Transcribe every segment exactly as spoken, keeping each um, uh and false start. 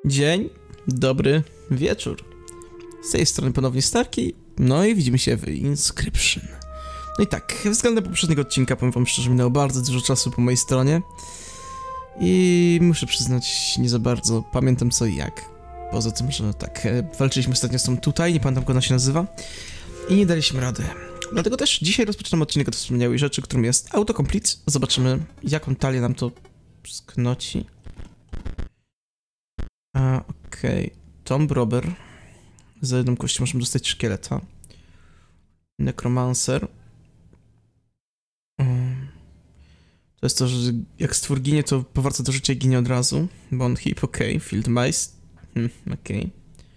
Dzień, dobry wieczór. Z tej strony ponownie Starki, no i widzimy się w Inscription. No i tak, względem poprzedniego odcinka, powiem wam szczerze, minęło bardzo dużo czasu po mojej stronie. I muszę przyznać, nie za bardzo pamiętam co i jak. Poza tym, że tak, walczyliśmy ostatnio z tą tutaj, nie pamiętam jak ona się nazywa. I nie daliśmy rady. Dlatego też dzisiaj rozpoczynamy odcinek od wspomniałej rzeczy, którą jest autocomplete. Zobaczymy, jaką talię nam to sknoci. A, okej. Okay. Tomb Robber. Za jedną kość możemy dostać szkieleta. Necromancer. Um, to jest to, że jak stwór ginie, to powraca do życia i ginie od razu. Bone Heap, okej. Okay. Field Mice. Hmm, okej. Okay.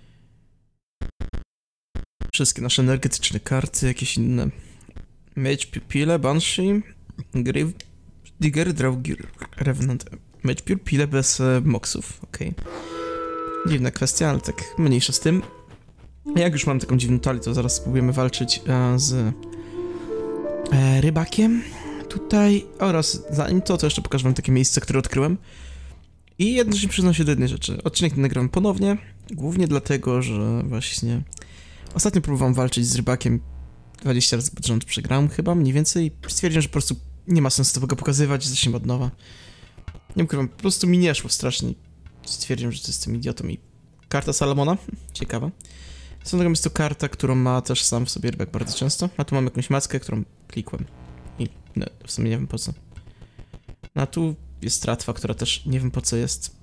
Wszystkie nasze energetyczne karty, jakieś inne. Mage Pupile, Banshee. Grave Digger, Draugr, Revenant. Mage Pupile bez e, moksów, okej. Okay. Dziwna kwestia, ale tak mniejsza z tym. Jak już mam taką dziwną talię, to zaraz spróbujemy walczyć e, z e, rybakiem tutaj. Oraz zanim to, to jeszcze pokażę wam takie miejsce, które odkryłem. I jednocześnie przyznam się do jednej rzeczy. Odcinek ten nagram ponownie, głównie dlatego, że właśnie ostatnio próbowałem walczyć z rybakiem dwadzieścia razy pod rząd, przegrałem chyba, mniej więcej. Stwierdziłem, że po prostu nie ma sensu tego pokazywać, zaczniemy od nowa. Nie ukrywam, po prostu mi nie szło strasznie. Stwierdziłem, że to jestem idiotą i... Karta Salomona? Ciekawa. Są jest to karta, którą ma też sam w sobie rybak bardzo często. A tu mam jakąś maskę, którą klikłem. I no, w sumie nie wiem po co. A tu jest tratwa, która też nie wiem po co jest.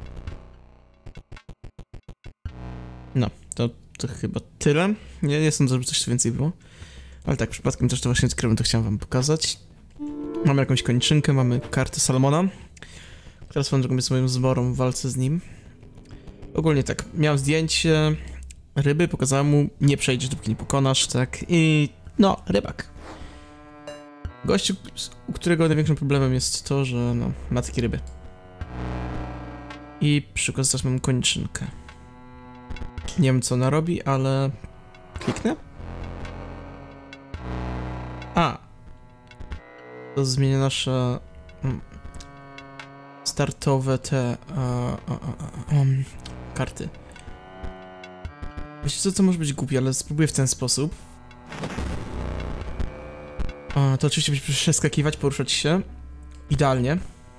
No, to, to chyba tyle. Nie, nie sądzę, żeby coś tu więcej było. Ale tak, przypadkiem też to właśnie odkryłem, to chciałem wam pokazać. Mamy jakąś kończynkę, mamy kartę Salomona. Teraz swoją drogą jest moją zborą w walce z nim. Ogólnie tak, miałem zdjęcie ryby, pokazałem mu, nie przejdziesz, dopóki nie pokonasz, tak, i no, rybak. Gościu, u którego największym problemem jest to, że no, ma takie ryby. I przykład też mam kończynkę. Nie wiem co ona robi, ale... Kliknę? A! To zmienia nasze... startowe te... Uh, uh, uh, um, karty. Wiecie co, to może być głupie, ale spróbuję w ten sposób. O, to oczywiście będzie przeskakiwać, poruszać się. Idealnie.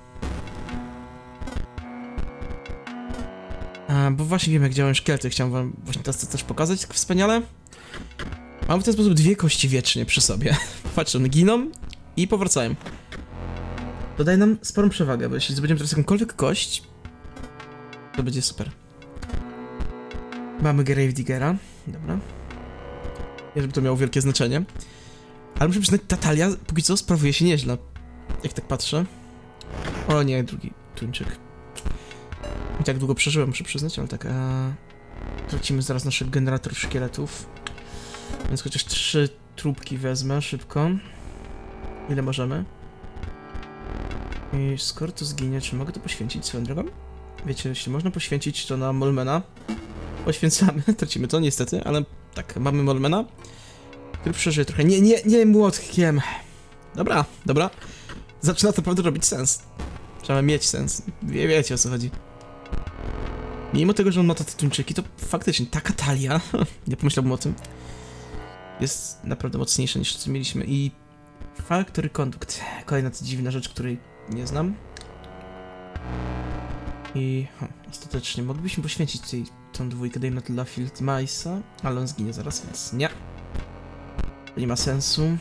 A, bo właśnie wiem jak działają szkielety, chciałem wam właśnie teraz to też pokazać tak wspaniale. Mam w ten sposób dwie kości wiecznie przy sobie. Patrzę, one giną i powracają. To daje nam sporą przewagę, bo jeśli zdobędziemy teraz jakąkolwiek kość, to będzie super. Mamy Grave Diggera, dobra. Nie, żeby to miało wielkie znaczenie. Ale muszę przyznać, ta talia póki co sprawuje się nieźle. Jak tak patrzę. O nie, drugi tuńczyk. I tak długo przeżyłem, muszę przyznać, ale tak... A... Tracimy zaraz naszych generatorów szkieletów. Więc chociaż trzy trupki wezmę szybko. Ile możemy? I skoro to zginie, czy mogę to poświęcić swoją drogą? Wiecie, jeśli można poświęcić to na Molmena, poświęcamy, tracimy to niestety, ale tak, mamy Molmena, który przeżyje trochę. Nie, nie, nie młotkiem. Dobra, dobra. Zaczyna to naprawdę robić sens. Trzeba mieć sens. Wie, wiecie o co chodzi. Mimo tego, że on ma te tuńczyki, to faktycznie taka talia, nie pomyślałbym o tym, jest naprawdę mocniejsza niż co mieliśmy. I Factory Conduct, kolejna dziwna rzecz, której nie znam. I ha, ostatecznie moglibyśmy poświęcić tutaj tą dwójkę, dajmy dla Field Mice'a, ale on zginie zaraz, więc nie. To nie ma sensu.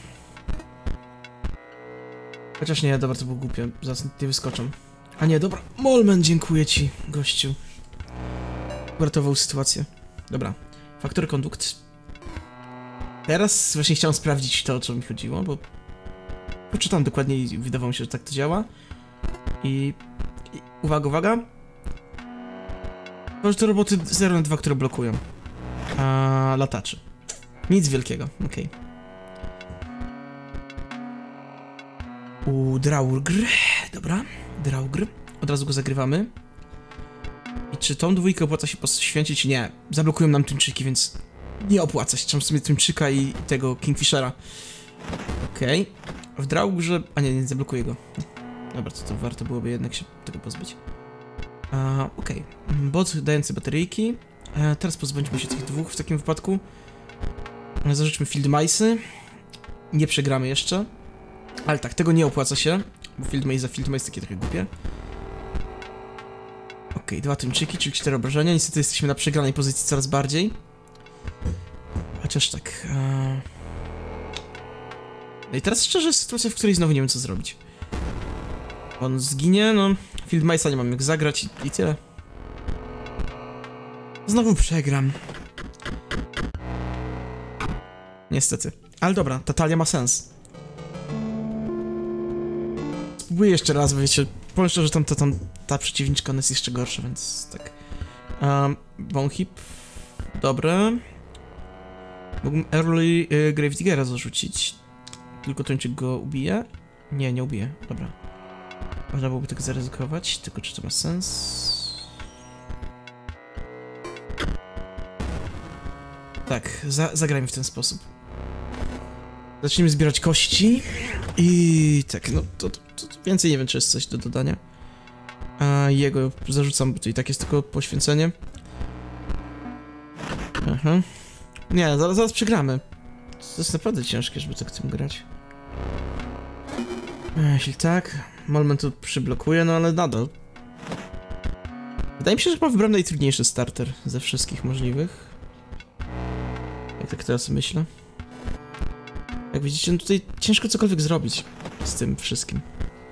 Chociaż nie, dobra, to było głupie, zaraz nie wyskoczą. A nie, dobra, Molmen, dziękuję ci, gościu. Uratował sytuację. Dobra, Factory Conduct. Teraz właśnie chciałem sprawdzić to, o co mi chodziło, bo poczytam dokładnie i wydawało mi się, że tak to działa. I... I uwaga, uwaga. Może to roboty zero na dwa, które blokują. A lataczy. Nic wielkiego, okej. Okay. U Draugr. Dobra, Draugr. Od razu go zagrywamy. I czy tą dwójkę opłaca się poświęcić? Nie. Zablokują nam tuńczyki, więc nie opłaca się. Trzeba sobie tuńczyka i tego Kingfishera. Okej. Okay. W Draugrze... A nie, nie zablokuję go. Dobra, to, to warto byłoby jednak się tego pozbyć. A, okej. Okay. bot dający bateryjki. E, teraz pozbądźmy się tych dwóch w takim wypadku. E, zarzućmy Field Mice'y. Nie przegramy jeszcze. Ale tak, tego nie opłaca się, bo Field Mice za Field Mice takie trochę głupie. Okej, okay, dwa tuńczyki, czyli cztery obrażenia. Niestety jesteśmy na przegranej pozycji coraz bardziej. Chociaż tak... E... No i teraz szczerze jest sytuacja, w której znowu nie wiem co zrobić. On zginie, no... Field Mice'a nie mam jak zagrać i, i tyle. Znowu przegram. Niestety. Ale dobra, ta talia ma sens. Spróbuję jeszcze raz, bo wiecie, powiem szczerze, że tam, ta, tam ta przeciwniczka ona jest jeszcze gorsza, więc tak. Um, Bone Hip. Dobre. Mógłbym Early y, Gravediggera zarzucić. Tylko Tończyk go ubije? Nie, nie ubije. Dobra. Można byłoby tak zaryzykować, tylko czy to ma sens? Tak, za, zagrajmy w ten sposób. Zacznijmy zbierać kości. I tak, no to, to, to więcej nie wiem, czy jest coś do dodania. A jego zarzucam, bo to i tak jest tylko poświęcenie. Aha. Nie, zaraz, zaraz przegramy. To jest naprawdę ciężkie, żeby tak tym grać. Jeśli tak, Molmen tu przyblokuje, no ale nadal. Wydaje mi się, że chyba wybrałem najtrudniejszy starter ze wszystkich możliwych. Jak tak teraz myślę. Jak widzicie, no tutaj ciężko cokolwiek zrobić z tym wszystkim.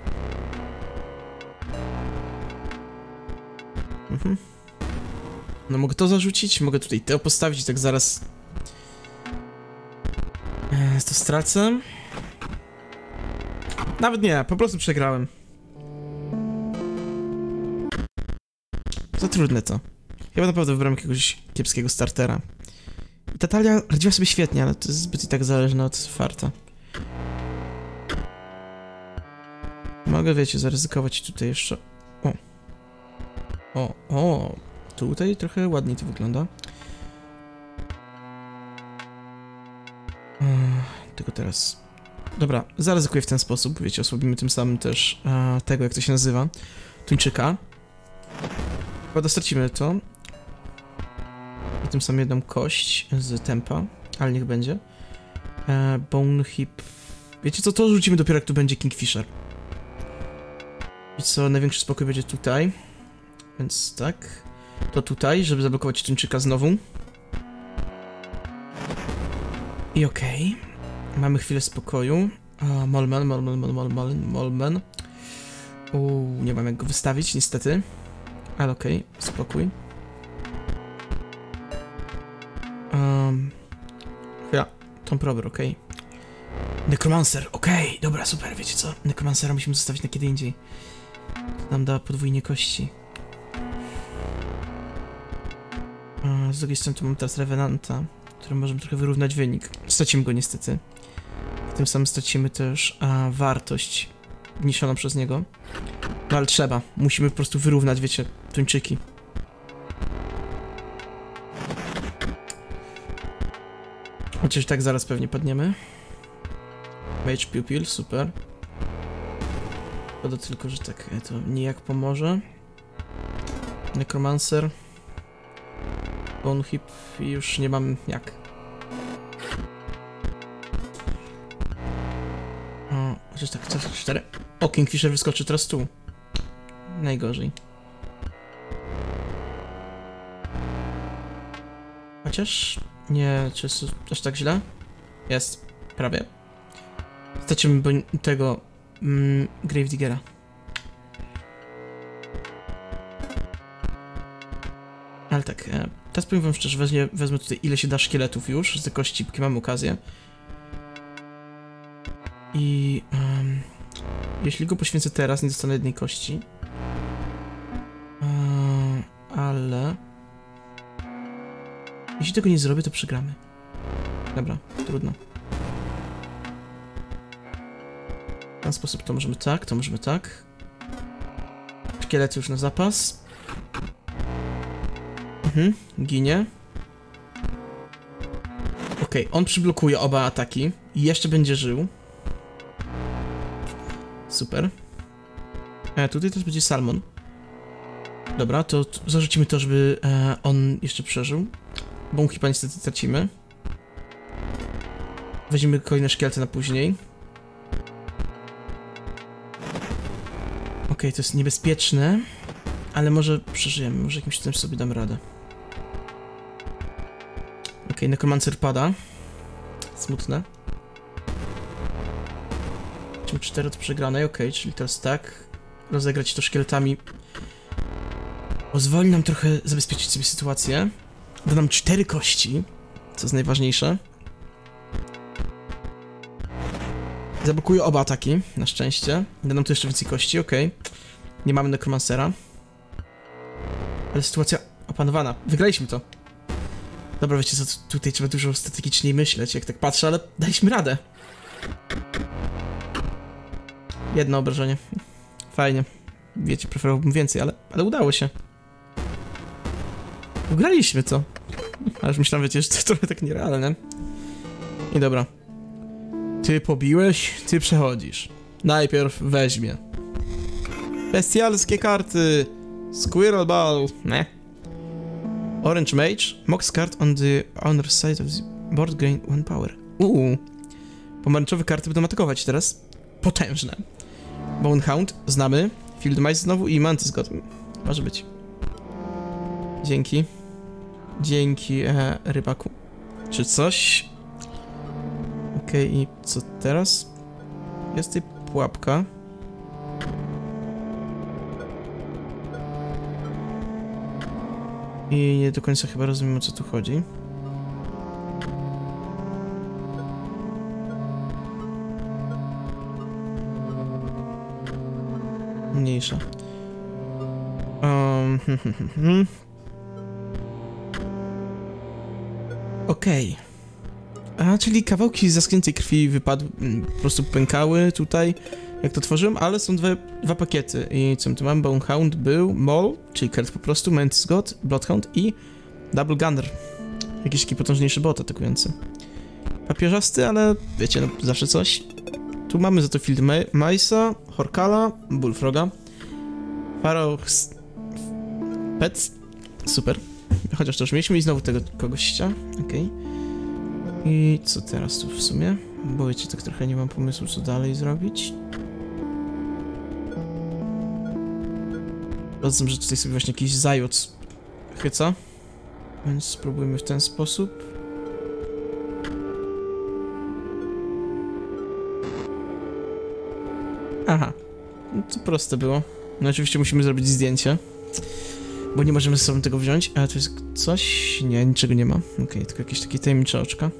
Mhm. No mogę to zarzucić, mogę tutaj to postawić i tak zaraz... Eee, to stracę. Nawet nie, po prostu przegrałem. Za trudne to. Chyba naprawdę wybrałem jakiegoś kiepskiego startera. I ta talia radziła sobie świetnie, ale to jest zbyt i tak zależne od farta. Mogę, wiecie, zaryzykować tutaj jeszcze... O. O, o. Tutaj trochę ładniej to wygląda. Tylko teraz... Dobra, zaryzykuję w ten sposób, wiecie, osłabimy tym samym też e, tego, jak to się nazywa. Tuńczyka. Chyba stracimy to. I tym samym jedną kość z tempa, ale niech będzie. E, Bone Hip. Wiecie co, to rzucimy dopiero jak tu będzie Kingfisher. I co, największy spokój będzie tutaj. Więc tak. To tutaj, żeby zablokować tuńczyka znowu. I okej. Okay. Mamy chwilę spokoju. Uh, Molmen, Molmen, Molmen, Molmen, Molmen. Uuu, nie mam jak go wystawić, niestety. Ale okej, okay, spokój. Um, chwila, Tomb Raider, okej. Okay. Necromancer, okej, okay, dobra, super, wiecie co? Necromancera musimy zostawić na kiedy indziej. To nam da podwójnie kości. Uh, z drugiej strony tu mam teraz Revenanta, którym możemy trochę wyrównać wynik. Stracimy go niestety. Tym samym stracimy też a, wartość wniesioną przez niego. No ale trzeba. Musimy po prostu wyrównać, wiecie, tuńczyki. Chociaż tak zaraz pewnie padniemy. Mage Pupil, super. Szkoda tylko, że tak to nijak pomoże. Necromancer. Bone Hip i już nie mam jak. O, chociaż tak, co, cztery. O, Kingfisher wyskoczy teraz tu. Najgorzej. Chociaż... Nie, czy jest aż tak źle? Jest. Prawie. Stracimy tego... Mm, Gravediggera. Ale tak, e, teraz powiem wam szczerze, wezmę, wezmę tutaj ile się da szkieletów już, z kości, póki mam okazję. I... Um, jeśli go poświęcę teraz, nie dostanę jednej kości. Um, ale... Jeśli tego nie zrobię, to przegramy. Dobra, trudno. W ten sposób to możemy tak, to możemy tak. Szkielety już na zapas. Mhm, ginie. Okej, okay, on przyblokuje oba ataki i jeszcze będzie żył. Super. E, tutaj też będzie Salmon. Dobra, to zarzucimy to, żeby e, on jeszcze przeżył. Bo mu chyba niestety tracimy. Weźmiemy kolejne szkielety na później. Okej, okay, to jest niebezpieczne. Ale może przeżyjemy, może jakimś tym sobie dam radę. Okej, okay, Necromancer pada. Smutne. Mamy cztery od przegranej, okej, okay, czyli teraz tak. Rozegrać to szkieletami. Pozwoli nam trochę zabezpieczyć sobie sytuację. Da nam cztery kości, co jest najważniejsze. Zablokuje oba ataki, na szczęście. Da nam tu jeszcze więcej kości, okej. Okay. Nie mamy Necromancera. Ale sytuacja opanowana. Wygraliśmy to. Dobra, wiecie co, tutaj trzeba dużo strategiczniej myśleć, jak tak patrzę, ale daliśmy radę. Jedno obrażenie. Fajnie. Wiecie, preferowałbym więcej, ale, ale udało się. Ugraliśmy to. Aż myślałem, wiecie, że to trochę tak nierealne. I dobra. Ty pobiłeś, ty przechodzisz. Najpierw weźmie. Bestialskie karty. Squirrel Ball. Ne. Orange Mage. Mox card on the owner's side of the board gain one power. Uuu. Pomarańczowe karty będą atakować teraz. Potężne. Bonehound. Znamy. Field Mice znowu i Mantis God. Może być. Dzięki. Dzięki, e, rybaku. Czy coś? Okej, okay, i co teraz? Jest tutaj pułapka. I nie do końca chyba rozumiem, o co tu chodzi. Mniejsza. Um, hmm, hmm, hmm. Okej. Okay. A, czyli kawałki zaschniętej krwi wypadły, po prostu pękały tutaj, jak to tworzyłem, ale są dwie, dwa pakiety. I co my tu mamy? Bonehound był, Maul, czyli kart po prostu, Mantis God, Bloodhound i Double Gunner. Jakiś taki potężniejszy bot atakujący. Papieżasty, ale wiecie, no zawsze coś. Tu mamy za to Field Mice'a, Horkala, Bullfroga, Pharaoh Pets, super. Chociaż to już mieliśmy i znowu tego kogościa, okej. Okay. I co teraz tu w sumie? Bo wiecie, tak trochę nie mam pomysłu, co dalej zrobić. Rozumiem, że tutaj sobie właśnie jakiś zajuc chyca. Więc spróbujmy w ten sposób. Aha. No to proste było. No oczywiście musimy zrobić zdjęcie. Bo nie możemy ze sobą tego wziąć. A to jest coś? Nie, niczego nie ma. Okej, okay, tylko jakieś takie tajemnicze oczka.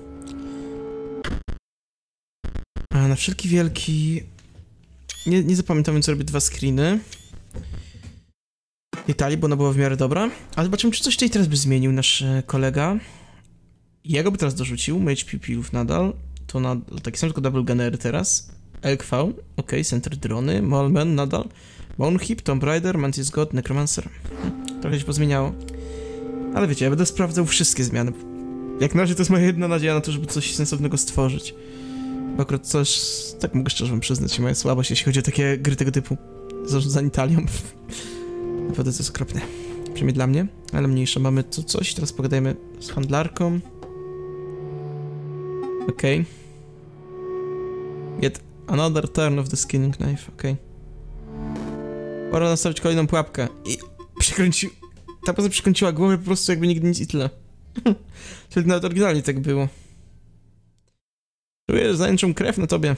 A na wszelki wielki... Nie, nie zapamiętam, co robię dwa screeny. Italii, bo ona była w miarę dobra. Ale zobaczymy, czy coś tutaj teraz by zmienił nasz kolega. Ja go by teraz dorzucił. Mage Pupilów nadal. To na taki sam, tylko Double Gunnery teraz. Elk Faun. Ok, Center Drony. Molman nadal. Bone Hip, Tomb Raider, Mantis God, Necromancer. Hm, trochę się pozmieniało. Ale wiecie, ja będę sprawdzał wszystkie zmiany. Jak na razie to jest moja jedna nadzieja na to, żeby coś sensownego stworzyć. Bo akurat coś, tak mogę szczerze wam przyznać, moja słabość, jeśli chodzi o takie gry tego typu. Zarządzanie Italią. Naprawdę to jest okropne. Przynajmniej dla mnie, ale mniejsze. Mamy tu coś, teraz pogadajmy z handlarką. Okej. Okay. Yet another turn of the skinning knife, okej. Okay. Pora nastawić kolejną pułapkę. I przekręcił... Ta poza przekręciła głowę po prostu jakby nigdy nic i tyle. Czyli nawet oryginalnie tak było. Czuję zajęczą krew na tobie.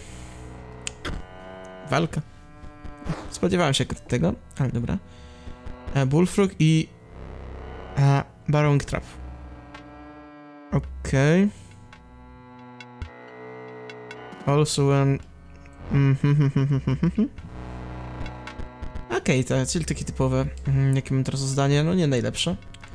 Walka. Spodziewałem się tego, ale dobra. E, Bullfrog i... E, Barrowing Trap. Okej. Okay. Also when... Mm -hmm. Okej, okay, czyli takie typowe. Mm, jakie mam teraz zdanie? No nie najlepsze.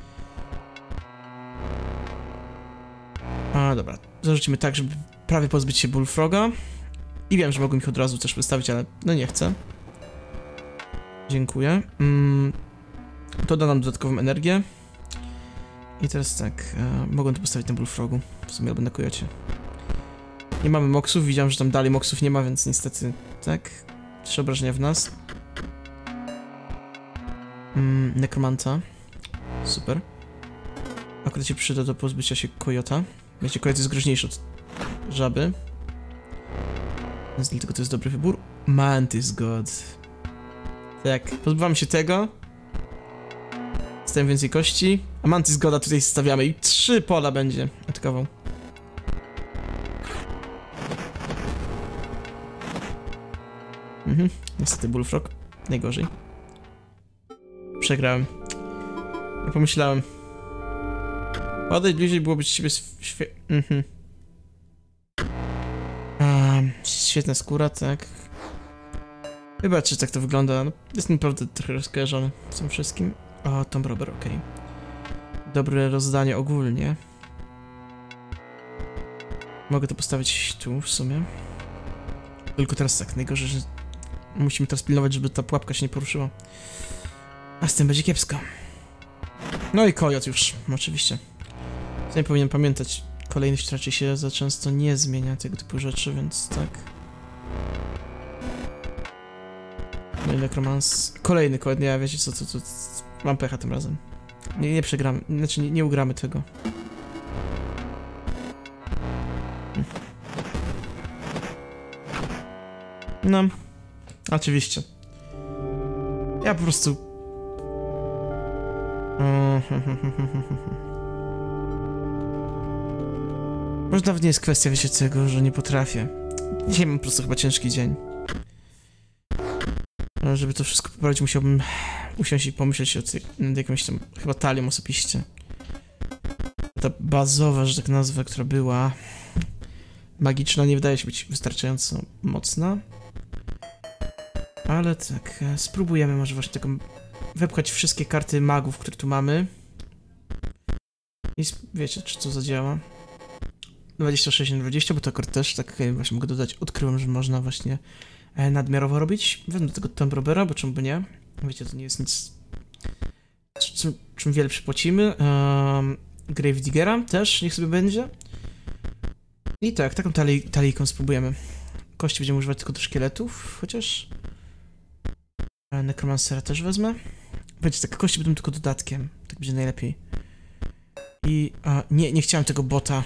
A dobra, zarzucimy tak, żeby prawie pozbyć się Bullfroga. I wiem, że mogłem ich od razu też wystawić, ale no nie chcę. Dziękuję. Mm, to da nam dodatkową energię. I teraz tak, e, mogłem to postawić na Bullfrogu. W sumie albo na Kojocie. Nie mamy moksów, widziałem, że tam dalej moksów nie ma, więc niestety tak. Trzy obrażenia w nas. Mm, nekromanta. Super. Akurat się przyda do pozbycia się kojota. Wiecie, kojot jest groźniejszy od żaby. Więc dlatego to jest dobry wybór. Mantis God. Tak, pozbywamy się tego. Stawiam więcej kości. A Mantis Goda tutaj stawiamy i trzy pola będzie atakował. Mhm, niestety Bullfrog. Najgorzej. Przegrałem. Nie pomyślałem. Odejdź bliżej, byłoby ci ciebie świe... Mhm. Um, świetna skóra, tak. Wybaczcie, tak to wygląda. No, jest naprawdę trochę rozkojarzony z tym wszystkim. O, Tomb Raider, okej. Okay. Dobre rozdanie ogólnie. Mogę to postawić tu w sumie. Tylko teraz tak, najgorzej, że musimy teraz pilnować, żeby ta pułapka się nie poruszyła. A z tym będzie kiepsko. No i kojot już, oczywiście. Nie powinien pamiętać. Kolejność raczej się za często nie zmienia tego typu rzeczy, więc tak. No i nekromans. Kolejny kojot, nie, wiecie co, co, co, co, mam pecha tym razem. Nie, nie przegramy, znaczy nie, nie ugramy tego. No, oczywiście. Ja po prostu... Może nawet nie jest kwestia, wiecie tego, że nie potrafię. Dzisiaj mam po prostu chyba ciężki dzień. Ale żeby to wszystko poprawić, musiałbym usiąść i pomyśleć nad jakąś tam, chyba talią osobiście. Ta bazowa, że tak nazwę, która była magiczna, nie wydaje się być wystarczająco mocna. Ale tak, spróbujemy może właśnie taką wepchać wszystkie karty magów, które tu mamy. I wiecie, czy to zadziała. dwadzieścia sześć na dwadzieścia, bo to akurat też, tak właśnie mogę dodać, odkryłem, że można właśnie e, nadmiarowo robić. Wezmę do tego Tomb Raidera, bo czemu by nie? Wiecie, to nie jest nic, czym, czym wiele przypłacimy. Um, Grave Diggera też, niech sobie będzie. I tak, taką tali talijką spróbujemy. Kości będziemy używać tylko do szkieletów, chociaż... E, Necromancera też wezmę. Będzie tak, kości będą tylko dodatkiem, tak będzie najlepiej. I a, nie, nie chciałem tego bota.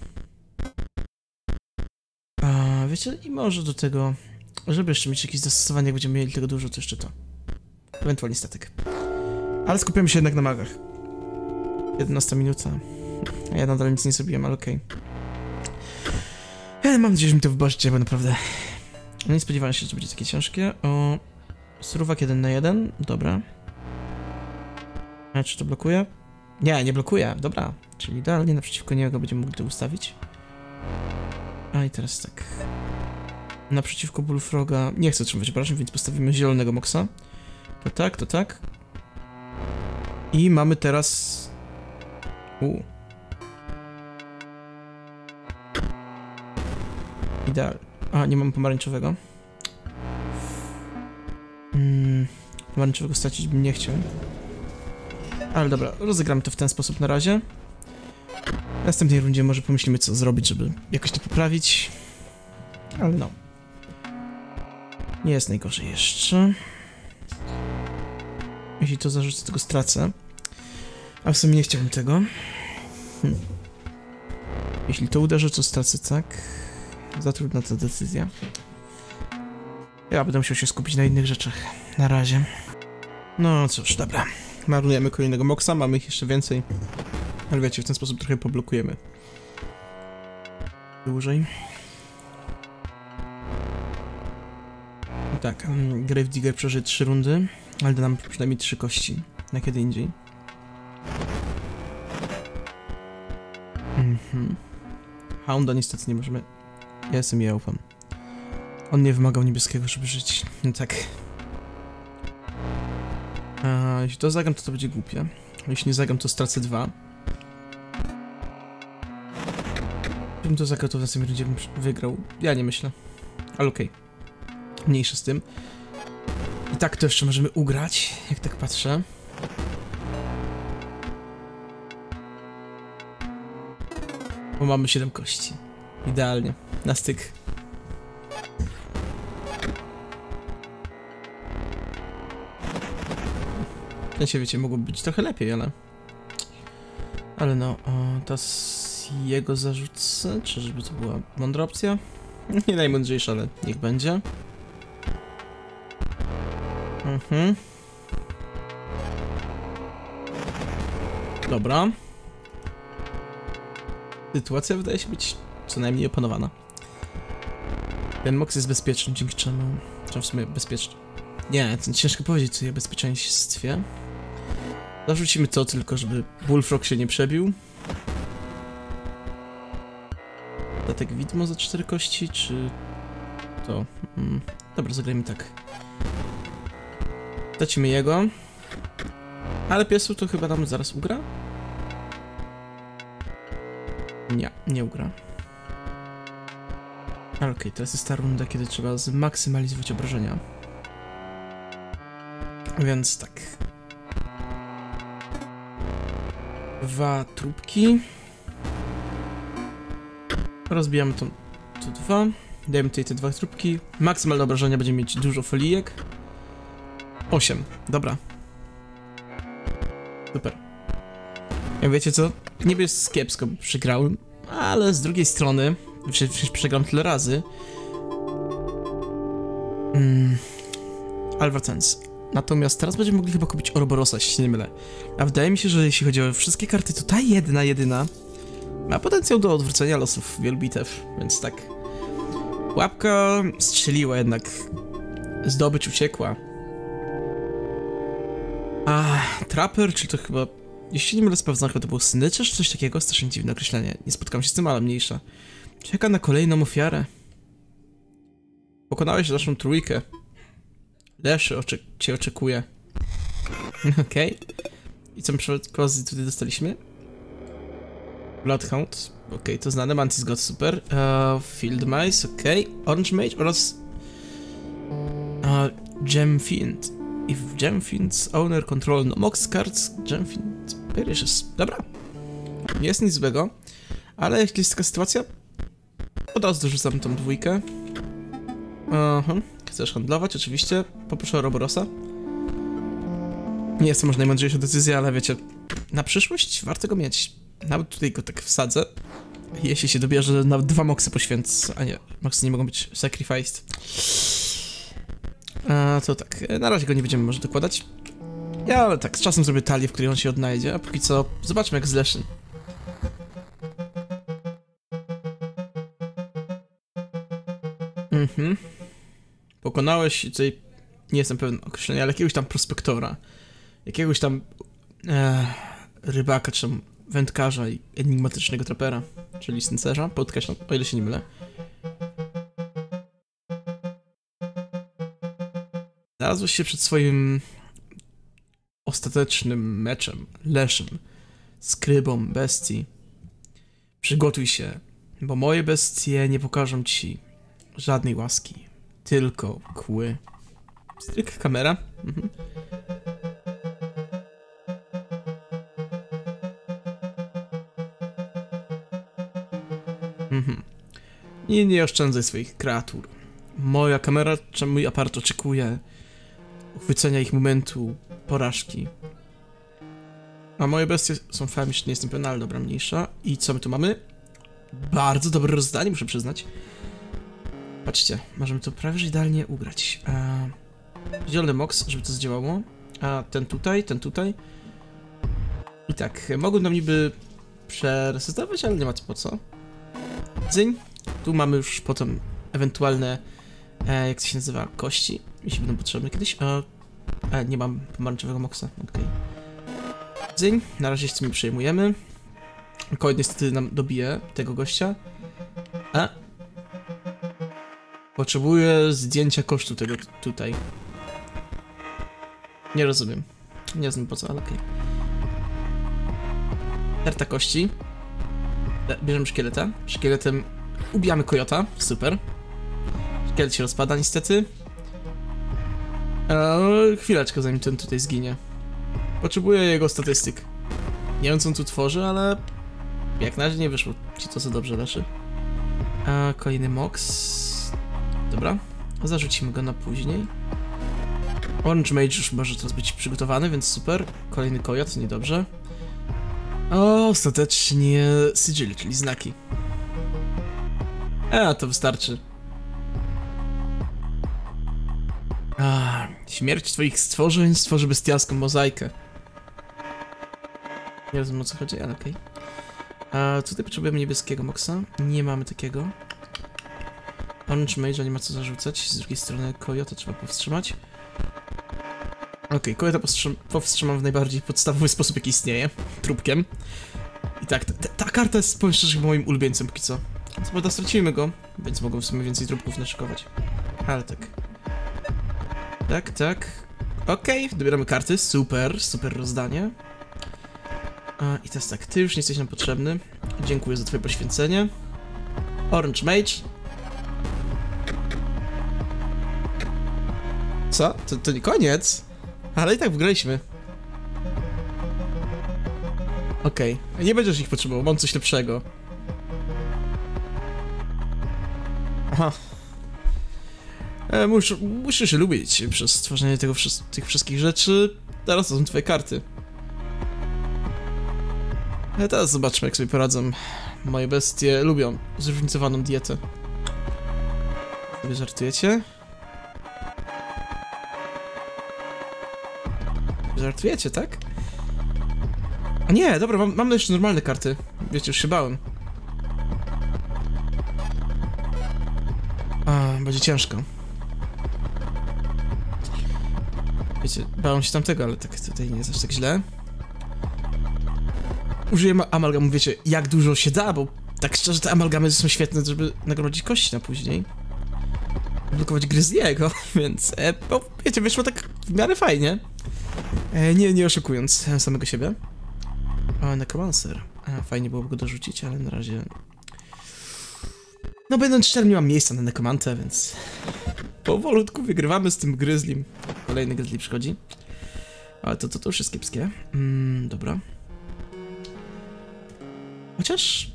A, wiecie, i może do tego, żeby jeszcze mieć jakieś zastosowanie, jak będziemy mieli tego dużo, to jeszcze to. Ewentualnie statek. Ale skupiamy się jednak na magach. jedenasta minuta. A ja nadal nic nie zrobiłem, ale okej. Okay. Ja mam nadzieję, że mi to wybaczycie, bo naprawdę... Nie spodziewałem się, że to będzie takie ciężkie. O... Surówak jeden na jeden, dobra. A czy to blokuje? Nie, nie blokuje, dobra. Czyli idealnie naprzeciwko niego będziemy mogli to ustawić. A i teraz tak. Naprzeciwko Bullfroga nie chcę trzymać obrażeń, więc postawimy zielonego moksa. To tak, to tak. I mamy teraz... U. Idealnie. A, nie mamy pomarańczowego. Hmm, pomarańczowego stracić bym nie chciał. Ale dobra, rozegramy to w ten sposób na razie. W następnej rundzie może pomyślimy, co zrobić, żeby jakoś to poprawić. Ale no. Nie jest najgorzej jeszcze. Jeśli to zarzucę, tego stracę. A w sumie nie chciałbym tego. Hm. Jeśli to uderzę, to stracę, tak? Za trudna ta decyzja. Ja będę musiał się skupić na innych rzeczach. Na razie. No cóż, dobra. Marnujemy kolejnego moksa, mamy ich jeszcze więcej. Ale wiecie, w ten sposób trochę poblokujemy. Dłużej. I tak, um, Grave Digger przeżyje trzy rundy, ale da nam przynajmniej trzy kości na kiedy indziej. Mhm. Hounda niestety nie możemy... Ja jestem ja ufam. On nie wymagał niebieskiego, żeby żyć. No tak. A jeśli to zagram, to to będzie głupie. Jeśli nie zagram, to stracę dwa. Gdybym to zagrał, to w następnej rundzie bym wygrał. Ja nie myślę. Ale okej. Okay. Mniejsza z tym. I tak to jeszcze możemy ugrać, jak tak patrzę. Bo mamy siedem kości. Idealnie. Na styk. sensie, wiecie, mogłoby być trochę lepiej, ale... Ale no, o, teraz jego zarzucę, czyżby to była mądra opcja? Nie najmądrzejsza, ale niech będzie. Mhm. Dobra. Sytuacja wydaje się być co najmniej opanowana. Ten Mox jest bezpieczny, dzięki czemu... Czy w sumie bezpieczny? Nie, to ciężko powiedzieć co o bezpieczeństwie. Zarzucimy to tylko, żeby Bullfrog się nie przebił. Datek widmo za cztery kości, czy... To... Mm. Dobra, zagrajmy tak. Dacimy jego. Ale piesu to chyba nam zaraz ugra? Nie, nie ugra. Ale okej, okay, teraz jest ta runda, kiedy trzeba zmaksymalizować obrażenia. Więc tak. Dwa trupki. Rozbijamy to, to dwa. Dajemy tutaj te dwa trupki. Maksymalne obrażenia będziemy mieć dużo folijek. Osiem. Dobra. Super. Jak wiecie co? Niby jest kiepsko, bo przegrałem, ale z drugiej strony, przecież przegram tyle razy. Mm. Ale wracając. Natomiast teraz będziemy mogli chyba kupić Oroborosa, jeśli się nie mylę. A wydaje mi się, że jeśli chodzi o wszystkie karty, to ta jedna, jedyna ma potencjał do odwrócenia losów wielu bitew, więc tak. Łapka strzeliła jednak. Zdobycz uciekła. A Trapper, czy to chyba... Jeśli nie mylę, sprawdzam, chyba to był Snitcher, czy coś takiego? Strasznie dziwne określenie. Nie spotkam się z tym, ale mniejsza. Czeka na kolejną ofiarę. Pokonałeś naszą trójkę. Leszy oczek cię oczekuje. Okej. Okay. I co my przy okazji tutaj dostaliśmy? Bloodhound. Okej, okay, to znane. Mantis God, super. Uh, Field Mice, okej. Okay. Orange Mage oraz... Uh, Gemfiend. If Gemfiend's owner control no mox cards, Gemfiend perishes. Dobra. Nie jest nic złego. Ale jeśli jest taka sytuacja, od razu dorzucam tą dwójkę. Aha. Uh-huh. Chcesz handlować? Oczywiście. Poproszę o Oroborosa. Nie jest to może najmądrzejsza decyzja, ale wiecie, na przyszłość warto go mieć. Nawet tutaj go tak wsadzę. Jeśli się dobierze, nawet dwa moksy poświęcę. A nie, moksy nie mogą być sacrificed. A to tak, na razie go nie będziemy może dokładać. Ja ale tak, z czasem zrobię talię, w której on się odnajdzie, a póki co zobaczmy jak zleszy. Mhm. Pokonałeś tutaj, nie jestem pewien określenia, ale jakiegoś tam prospektora. Jakiegoś tam e, rybaka, czy tam wędkarza i enigmatycznego trapera, czyli sncerza, podkreślam, o ile się nie mylę. Znalazłeś się przed swoim ostatecznym meczem, leszem, skrybą bestii. Przygotuj się, bo moje bestie nie pokażą ci żadnej łaski, tylko kły. Stryk, kamera. Mhm. Mhm. I nie oszczędzaj swoich kreatur. Moja kamera, czy mój aparat oczekuje uchwycenia ich momentu porażki. A moje bestie są fajne, nie jestem pewien, ale dobra, mniejsza. I co my tu mamy? Bardzo dobre rozdanie, muszę przyznać. Patrzcie, możemy to prawie że idealnie ugrać. Eee, zielony mox, żeby to zdziałało. A ten tutaj, ten tutaj. I tak, mogłem nam niby przeresetować, ale nie ma to po co. Dzyń. Tu mamy już potem ewentualne, e, jak to się nazywa, kości, jeśli będą potrzebne kiedyś. E, e, nie mam pomarańczowego moxa, okej. Okay. Dzyń, na razie się tym przejmujemy. Koń niestety nam dobije tego gościa. A? Potrzebuję zdjęcia kosztu tego tutaj. Nie rozumiem. Nie rozumiem po co, ale okej. Okay. Terta kości. Bierzemy szkieleta. Szkieletem ubijamy kojota. Super. Szkielet się rozpada niestety. Eee, chwileczkę zanim ten tutaj zginie. Potrzebuję jego statystyk. Nie wiem co on tu tworzy, ale jak na razie nie wyszło ci to co dobrze leży. Eee, kolejny mox. Dobra. Zarzucimy go na później. Orange Mage już może teraz być przygotowany, więc super. Kolejny kojot, niedobrze. O, ostatecznie sigil, czyli znaki. A, to wystarczy. A, śmierć twoich stworzeń stworzy bestialską mozaikę. Nie rozumiem, o co chodzi, ale okej. Okay. A tutaj potrzebujemy niebieskiego moksa. Nie mamy takiego. Orange Mage'a nie ma co zarzucać. Z drugiej strony kojota trzeba powstrzymać. Okej, okay, kojota powstrzymam w najbardziej podstawowy sposób, jaki istnieje. Trupkiem. I tak, ta, ta karta jest, powiem szczerze, moim ulubieńcem póki co. Co prawda stracimy go, więc mogą w sumie więcej trupków naszykować. Ale tak. Tak, tak. Okej, okay, dobieramy karty. Super, super rozdanie. A, i teraz tak, ty już nie jesteś nam potrzebny. Dziękuję za twoje poświęcenie. Orange Mage. Co? To, to nie koniec? Ale i tak wygraliśmy. Okej, okay. Nie będziesz ich potrzebował, mam coś lepszego. Aha. E, mus, musisz się lubić przez stworzenie tego, tych wszystkich rzeczy. Teraz to są twoje karty. A teraz zobaczmy, jak sobie poradzą. Moje bestie lubią zróżnicowaną dietę. Sobie żartujecie? Żartujecie, tak? A nie, dobra, mam, mam jeszcze normalne karty. Wiecie, już się bałem. A, będzie ciężko. Wiecie, bałem się tamtego, ale tak tutaj nie jest aż tak źle. Użyję amalgamu, wiecie, jak dużo się da, bo tak szczerze te amalgamy są świetne, żeby nagrodzić kości na później. Blokować gry z jego, więc e, bo, wiecie, wyszło tak w miarę fajnie. E, nie, nie oszukując samego siebie. O, Necromancer. A, fajnie byłoby go dorzucić, ale na razie... No, będąc szczerym, nie mam miejsca na Necromantę, więc... Powolutku wygrywamy z tym Gryzlim. Kolejny Gryzli przychodzi. Ale to, to, to już jest kiepskie. Mm, dobra. Chociaż...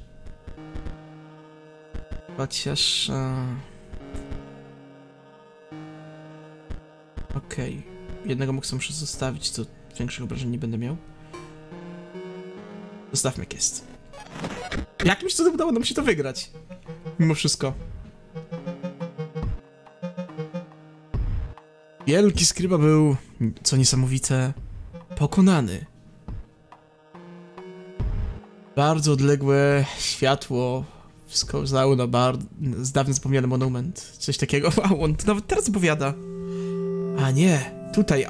Chociaż... A... Okej. Okay. Jednego moksa muszę zostawić, to większych obrażeń nie będę miał. Zostawmy jak jest. Jakimś cudem udało nam się to wygrać. Mimo wszystko. Wielki skryba był, co niesamowite, pokonany. Bardzo odległe światło wskazało na bar... z dawno zapomniany monument. Coś takiego. Wow, on to nawet teraz opowiada. A nie, tutaj...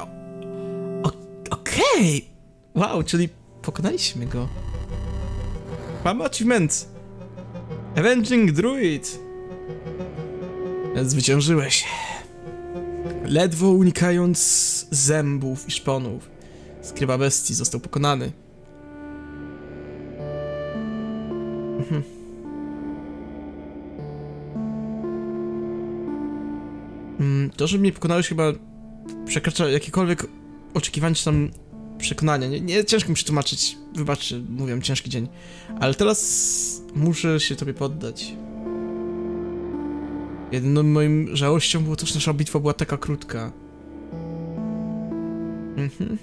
Okej! Okay. Wow, czyli pokonaliśmy go. Mamy achievement. Avenging Druid. Zwyciężyłeś. Ledwo unikając zębów i szponów. Skryba bestii został pokonany. Mhm. To, że mnie pokonałeś, chyba przekracza jakiekolwiek oczekiwanie czy tam przekonania. Nie, nie ciężko mi przetłumaczyć. Wybaczcie, mówię, ciężki dzień. Ale teraz muszę się tobie poddać. Jedyną moim żałością było to, że nasza bitwa była taka krótka. Mhm.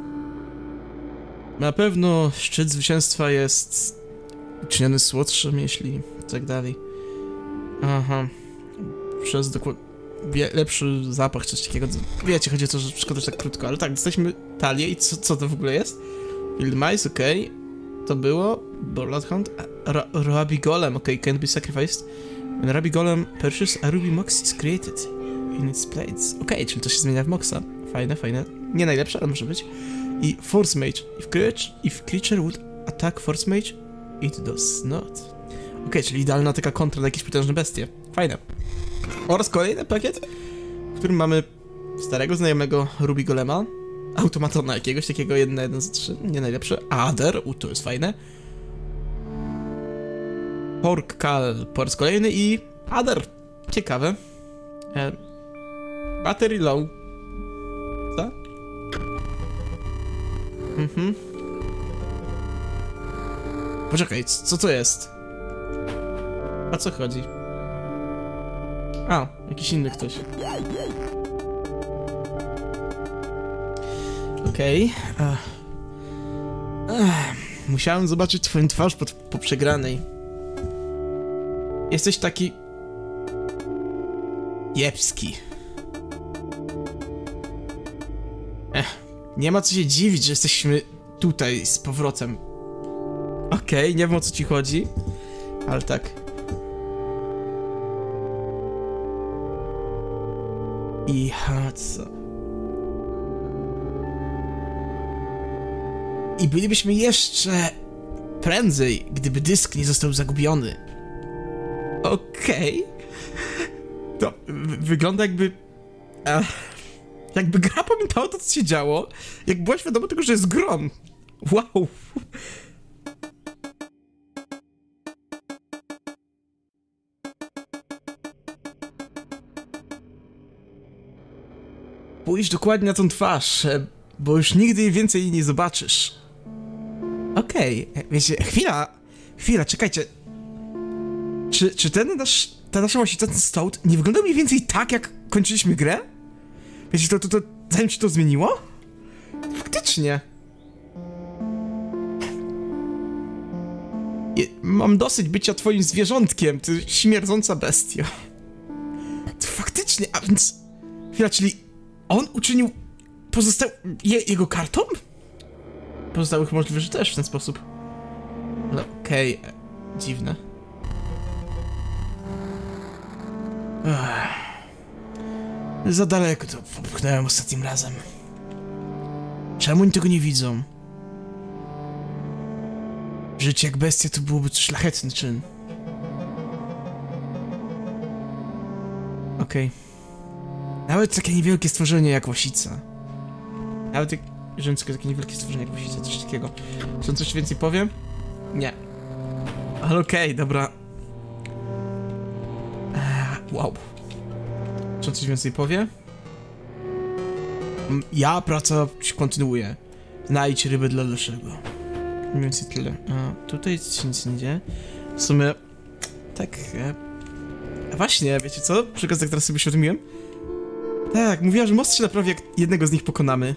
Na pewno szczyt zwycięstwa jest uczyniony słodszym, jeśli tak dalej. Aha. Przez dokładnie lepszy zapach, coś takiego. Wiecie, chodzi o to, że szkoda, że tak krótko, ale tak, dostaliśmy talię i co, co to w ogóle jest? Field Mice, okej. Okay. To było Bloodhound. Ruby Golem, okej, okay. Can't be sacrificed. When Ruby Golem purchase a Ruby Mox is created in its place. Okej, okay, czyli to się zmienia w Moxa. Fajne, fajne. Nie najlepsze, ale może być. I Force Mage. If creature, if creature would attack Force Mage, it does not. Okej, okay, czyli idealna taka kontra na jakieś potężne bestie. Fajne. Oraz kolejny pakiet, w którym mamy starego znajomego Ruby Golema, automatona jakiegoś takiego, jeden na jeden z trzy, nie najlepsze, Ader, u, to jest fajne, Pork Kal po raz kolejny i Ader, ciekawe, e, Battery Low, co? Mhm. Poczekaj, co to jest? O co chodzi? A, jakiś inny ktoś. Okej. Okay. Musiałem zobaczyć twoją twarz po, po przegranej. Jesteś taki... kiepski. Ech, nie ma co się dziwić, że jesteśmy tutaj z powrotem. Okej, okay, nie wiem o co ci chodzi, ale tak. I co? I bylibyśmy jeszcze prędzej, gdyby dysk nie został zagubiony. Okej. Okay. To wygląda jakby... E, jakby gra pamiętała to, co się działo, jak była świadoma tego, że jest grom. Wow. Spójrz dokładnie na tą twarz, bo już nigdy więcej jej nie zobaczysz. Okej, okay. Wiecie, chwila, chwila, czekajcie. Czy, czy ten nasz, ta nasza właśnie ten stołt nie wyglądał mniej więcej tak, jak kończyliśmy grę? Wiecie, to, to, to, zanim się to zmieniło? Faktycznie. Je, mam dosyć bycia twoim zwierzątkiem, ty śmierdząca bestia. To faktycznie, a więc... Chwila, czyli on uczynił pozostał... Je, jego kartą? Pozostałych możliwe, że też w ten sposób. No, okej, okay. Dziwne. Ech. Za daleko to popchnąłem ostatnim razem. Czemu oni tego nie widzą? Życie jak bestia to byłoby to szlachetny czyn. Okej. Okay. Nawet takie niewielkie stworzenie jak łasica. Nawet jak... Rzymskie takie niewielkie stworzenie jak łasica, coś takiego. Czy on coś więcej powie? Nie. Ale okej, okay, dobra. Eee, wow. Czy on coś więcej powie? Ja, praca się kontynuuje. Znajdź rybę dla Leszego. Mniej więcej tyle. A tutaj się nic nie dzieje. W sumie... Tak... E... A właśnie, wiecie co? Przy okazji, jak teraz sobie uświadomiłem. Tak, mówiła, że most się naprawi, jak jednego z nich pokonamy.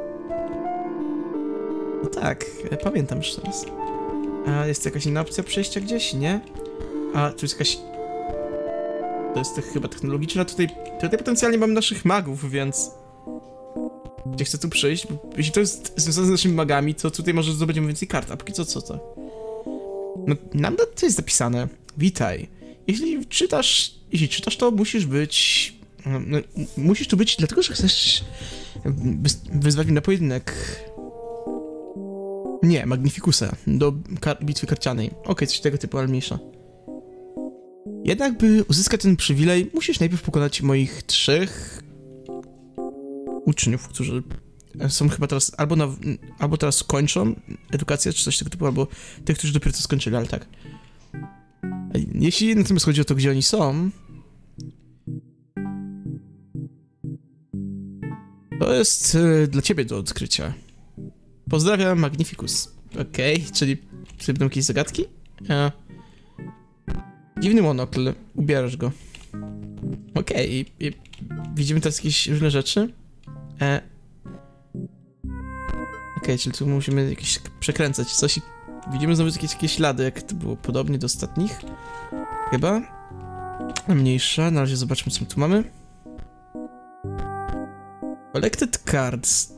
No tak, e, pamiętam już teraz. A jest jakaś inna opcja przejścia gdzieś? Nie? A tu jest jakaś... To jest to chyba technologiczna. Tutaj, tutaj potencjalnie mamy naszych magów, więc... Gdzie chcę tu przyjść? Bo jeśli to jest związane z naszymi magami, to tutaj może zdobędziemy więcej kart. A póki co, co to? No, nam to jest zapisane. Witaj. Jeśli czytasz... Jeśli czytasz, to musisz być... No, musisz tu być dlatego, że chcesz... wyzwać mnie na pojedynek. Nie, Magnificusa. Do kar bitwy karcianej. Okej, okay, coś tego typu, ale mniejsza. Jednak, by uzyskać ten przywilej, musisz najpierw pokonać moich trzech... uczniów, którzy są chyba teraz albo na, albo teraz kończą edukację, czy coś tego typu, albo tych, którzy dopiero co skończyli, ale tak. Jeśli natomiast chodzi o to, gdzie oni są, to jest y, dla ciebie do odkrycia. Pozdrawiam, Magnificus. Okej, okay, czyli czy będą jakieś zagadki? Ja. Dziwny monokl, ubierasz go. Okej, okay, widzimy teraz jakieś różne rzeczy. E... Okej, okay, czyli tu musimy jakieś przekręcać coś i widzimy znowu jakieś, jakieś ślady, jak to było podobnie do ostatnich. Chyba. Mniejsza, na razie zobaczmy, co my tu mamy. Collected cards.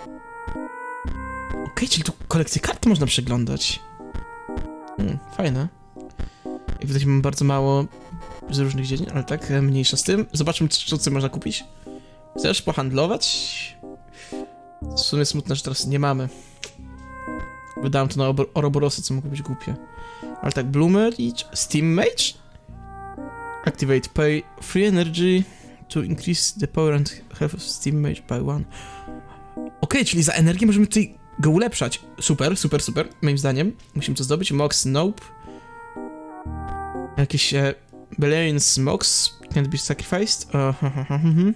Okej, okay, czyli tu kolekcję kart można przeglądać. Hmm, fajne. I widać, mamy bardzo mało z różnych dziedzin, ale tak, mniejsza z tym. Zobaczmy, co, co można kupić. Chcesz pohandlować? W sumie smutne, że teraz nie mamy. Wydałem to na Ouroborosy, co mogło być głupie. Ale tak, Bloomer i Steam Mage? Activate, pay free energy to increase the power and health of Steam Mage by one. Okej, okay, czyli za energię możemy tutaj go ulepszać. Super, super, super, moim zdaniem. Musimy to zdobyć. Mox, nope. Jakieś e, Belerian Mox can't be sacrificed. Uh, uh, uh, uh, uh.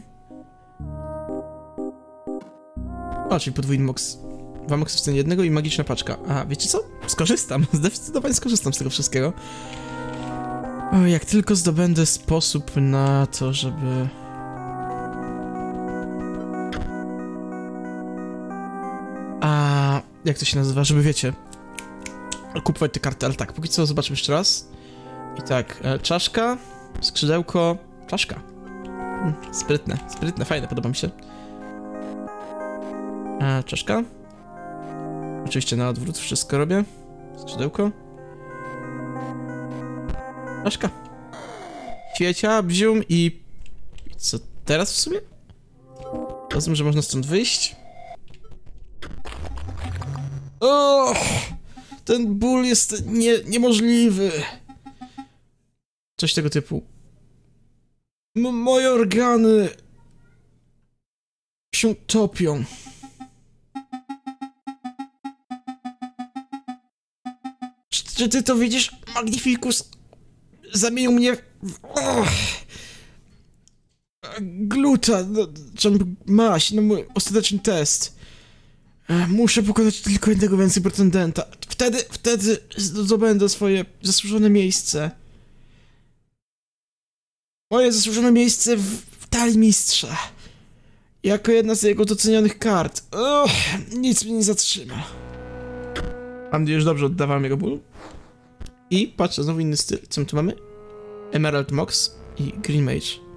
O, czyli podwójny mox. Dwa moxy w cenie jednego i magiczna paczka. A, wiecie co? Skorzystam. Zdecydowanie skorzystam z tego wszystkiego. O, jak tylko zdobędę sposób na to, żeby... jak to się nazywa, żeby wiecie, kupować te karty, ale tak, póki co zobaczmy jeszcze raz. I tak, e, czaszka, skrzydełko, czaszka. Hmm, sprytne, sprytne, fajne, podoba mi się. E, czaszka. Oczywiście na odwrót wszystko robię. Skrzydełko. Czaszka. Świecia, bzium i... I co teraz w sumie? Rozumiem, że można stąd wyjść. O! Ten ból jest nie, niemożliwy. Coś tego typu. M moje organy się topią. Czy, czy ty to widzisz? Magnificus zamienił mnie w... Oh! Gluta, no, czym maś, no mój ostateczny test. Muszę pokonać tylko jednego więcej pretendenta. Wtedy, wtedy zdobędę swoje zasłużone miejsce. Moje zasłużone miejsce w, w talii mistrza. Jako jedna z jego docenionych kart. Oh, nic mnie nie zatrzyma. Mam nadzieję, że dobrze oddawałem jego ból. I patrzę, znowu inny styl. Co my tu mamy? Emerald Mox i Green Mage.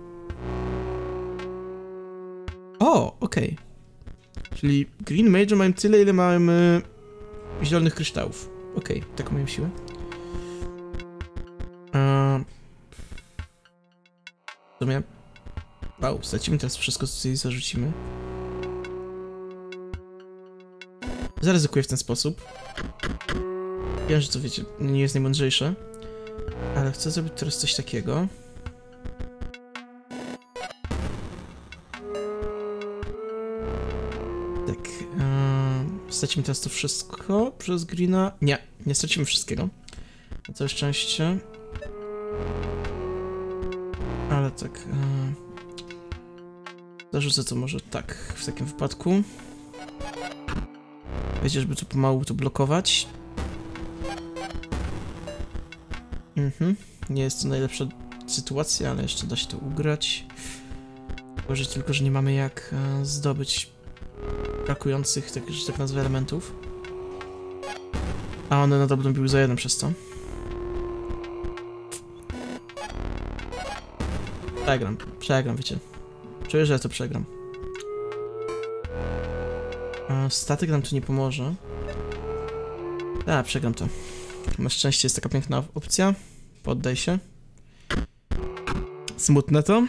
O, okej. Okay. Czyli Green Mage mają tyle, ile mamy zielonych kryształów. Okej, okay, taką mają siłę. Eee... W sumie... Wow, stracimy teraz wszystko, co tutaj zarzucimy. Zaryzykuję w ten sposób. Wiem, że to wiecie, nie jest najmądrzejsze. Ale chcę zrobić teraz coś takiego. Tak, yy, stracimy teraz to wszystko przez Greena. Nie, nie stracimy wszystkiego. Na całe szczęście. Ale tak. Yy, zarzucę to może tak w takim wypadku. Wiecie, żeby tu pomału to blokować. Mhm. Nie jest to najlepsza sytuacja, ale jeszcze da się to ugrać. Gorzej tylko, że nie mamy jak e, zdobyć brakujących, tak, że tak nazwę, elementów. A one nadal będą biły za jeden przez to. Przegram, przegram, wiecie. Czuję, że ja to przegram. E, statek nam tu nie pomoże. A, przegram to. Na szczęście jest taka piękna opcja. Poddaj się. Smutne to.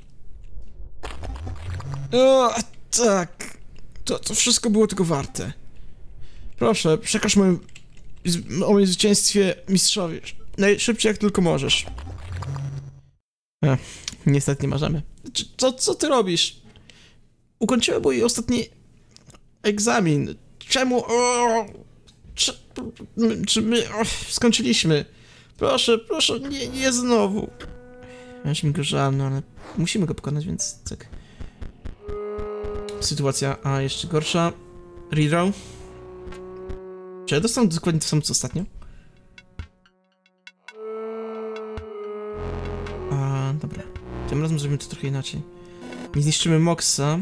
O, tak. To, to wszystko było tego warte. Proszę, przekaż moim, o moim zwycięstwie mistrzowi. Najszybciej jak tylko możesz. E, niestety nie możemy. Co, co ty robisz? Ukończyłem mój ostatni egzamin. Czemu... O, czy, czy my o, skończyliśmy? Proszę, proszę, nie, nie znowu. Ja się mi go żal, no ale musimy go pokonać, więc tak. Sytuacja, a jeszcze gorsza. Redraw. Czy ja dostałem dokładnie to samo co ostatnio? A, dobra. Tym razem zrobimy to trochę inaczej. Nie zniszczymy Moxa.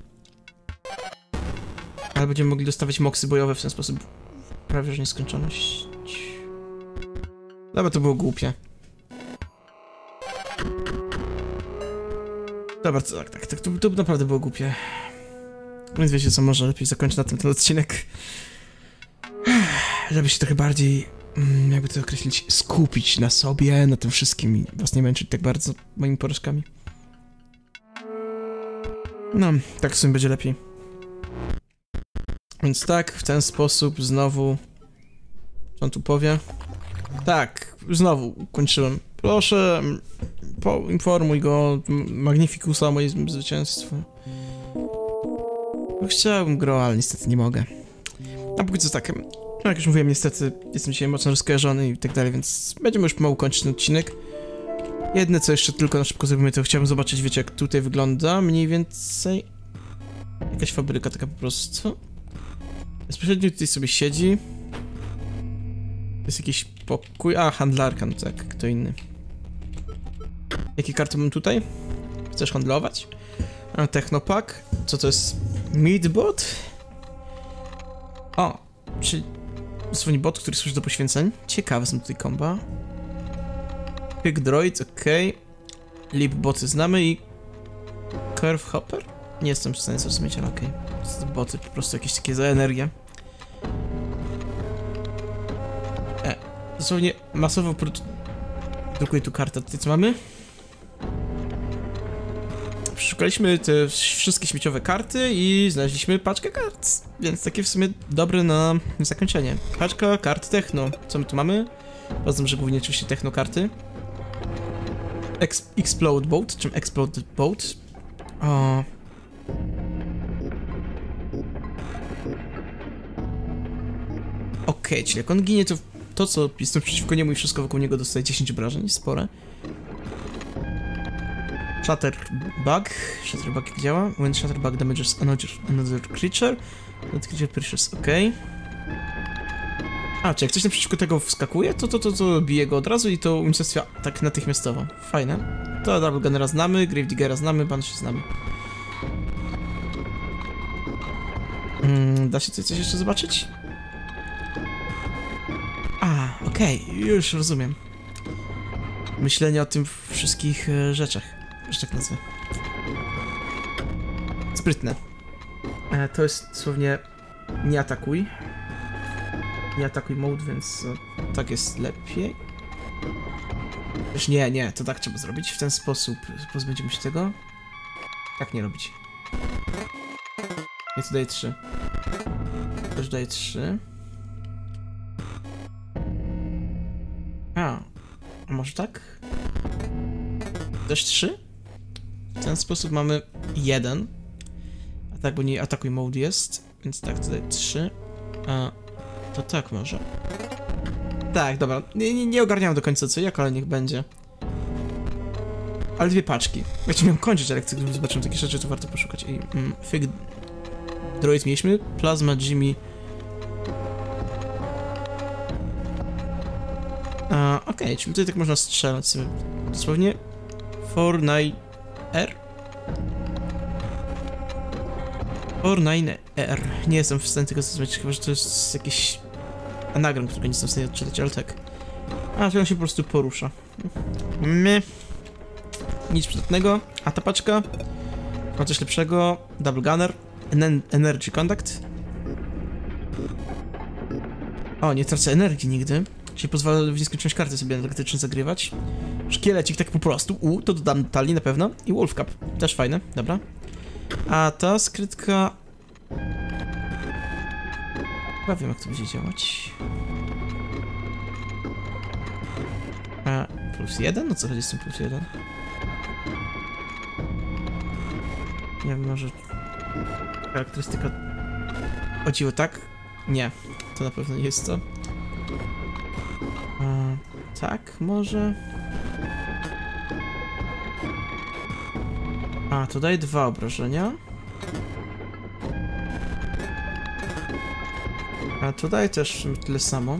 Ale będziemy mogli dostawać moksy bojowe w ten sposób. Prawie że nieskończoność. Dobra, to było głupie. Dobra, tak, tak, tak, to, to naprawdę było głupie. Więc wiecie co, może lepiej zakończyć na tym ten odcinek. Żeby się trochę bardziej, jakby to określić, skupić na sobie, na tym wszystkim i was nie męczyć tak bardzo moimi porażkami. No, tak w sumie będzie lepiej. Więc tak, w ten sposób znowu... Co on tu powie? Tak, znowu ukończyłem. Proszę, poinformuj go, Magnificusa, o moim zwycięstwie. Chciałbym go, ale niestety nie mogę. A póki co tak, jak już mówiłem, niestety jestem dzisiaj mocno rozkojarzony i tak dalej, więc będziemy już pomału kończyć ten odcinek. Jedne co jeszcze tylko na szybko zrobimy, to chciałbym zobaczyć, wiecie, jak tutaj wygląda mniej więcej. Jakaś fabryka taka po prostu. Bezpośrednio tutaj sobie siedzi. To jest jakiś pokój. A, handlarka, no tak, kto inny. Jakie karty mam tutaj? Chcesz handlować? A, Technopack. Co to jest? Meatbot? O, Czyli dosłownie bot, który służy do poświęceń. Ciekawe są tutaj komba. Pick droid, okej. Okay. Lip boty znamy i... Curve hopper? Nie jestem w stanie zrozumieć, ale okej. Okay. Boty po prostu jakieś takie za energię. E, dosłownie masowo drukuję tu kartę. Tutaj co mamy? Przeszukaliśmy te wszystkie śmieciowe karty i znaleźliśmy paczkę kart, więc takie w sumie dobre na zakończenie. Paczka kart techno. Co my tu mamy? Poza tym, że głównie oczywiście techno karty. Ex Explode Boat, czym Explode Boat? O. Okej, okay, czyli jak on ginie, to to, co jest przeciwko niemu i wszystko wokół niego dostaje dziesięć obrażeń, spore. Shatterbug. Shatterbug jak działa? When Shatterbug damages another, another creature. That creature perishes, okej. Okay. A, czy jak coś naprzeciwko tego wskakuje, to to, to to bije go od razu i to unicestwia tak natychmiastowo. Fajne. To Double Gunnera znamy, Gravediggera znamy, Banshee znamy. Mm, da się tutaj coś jeszcze zobaczyć? A, okej, okay, już rozumiem. Myślenie o tym wszystkich e, rzeczach. Że tak nazwę. Sprytne. E, to jest dosłownie nie atakuj. Nie atakuj mode, więc e, tak jest lepiej. Już nie, nie, to tak trzeba zrobić. W ten sposób pozbędziemy się tego. Tak nie robić. Nie, to daje trzy. Też daje trzy. A, a może tak? Też trzy? W ten sposób mamy jeden. A tak, bo nie atakuj mode jest, więc tak, tutaj trzy. A to tak może. Tak, dobra. Nie, nie, nie ogarniałem do końca co jak, ale niech będzie. Ale dwie paczki. Jak miałem kończyć, ale jak zobaczymy takie rzeczy, to warto poszukać. I mm, Fig Droid mieliśmy. Plasma Jimmy. A, okej, okay, czyli tutaj tak można strzelać sobie. Dosłownie. cztery dziewięć R? cztery dziewięć R. Nie jestem w stanie tego zrozumieć, chyba że to jest jakiś anagram, którego nie jestem w stanie odczytać, ale tak. A, to on się po prostu porusza. My. Nic przydatnego. A ta paczka? Ma coś lepszego. Double Gunner. En Energy Conduct. O, nie tracę energii nigdy. Czyli pozwala w nieskończoność karty sobie energetycznie zagrywać. Szkielecik tak po prostu. U, to dodam talii na pewno. I Wolf Cap. Też fajne, dobra. A ta skrytka... Chyba wiem, jak to będzie działać. A, plus jeden? No co chodzi z tym plus jeden? Nie wiem, może... Charakterystyka... Chodziło tak? Nie. To na pewno nie jest to. A, tak, może... A, to daje dwa obrażenia. A to daje też tyle samo.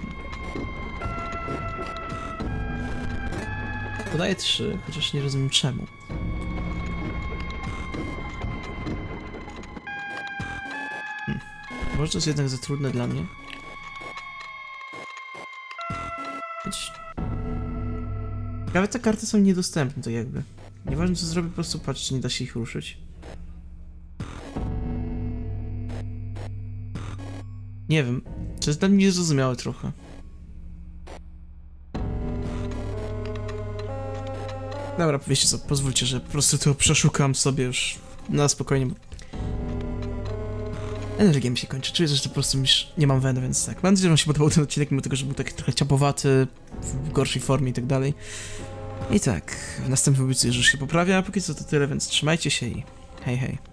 To daje trzy, chociaż nie rozumiem czemu. Hmm. Może to jest jednak za trudne dla mnie. Nawet te karty są niedostępne, to jakby. Nieważne co zrobię, po prostu patrz, czy nie da się ich ruszyć. Nie wiem, to jest dla mnie niezrozumiałe trochę. Dobra, wiecie co, pozwólcie, że po prostu to przeszukam sobie już na spokojnie. Energia mi się kończy, czuję, że to po prostu już nie mam weny, więc tak. Mam nadzieję, że wam się podobał ten odcinek, mimo tego, że był taki trochę ciapowaty, w gorszej formie i tak dalej. I tak, w następnym obiecuję, że się poprawia, a póki co to tyle, więc trzymajcie się i hej hej.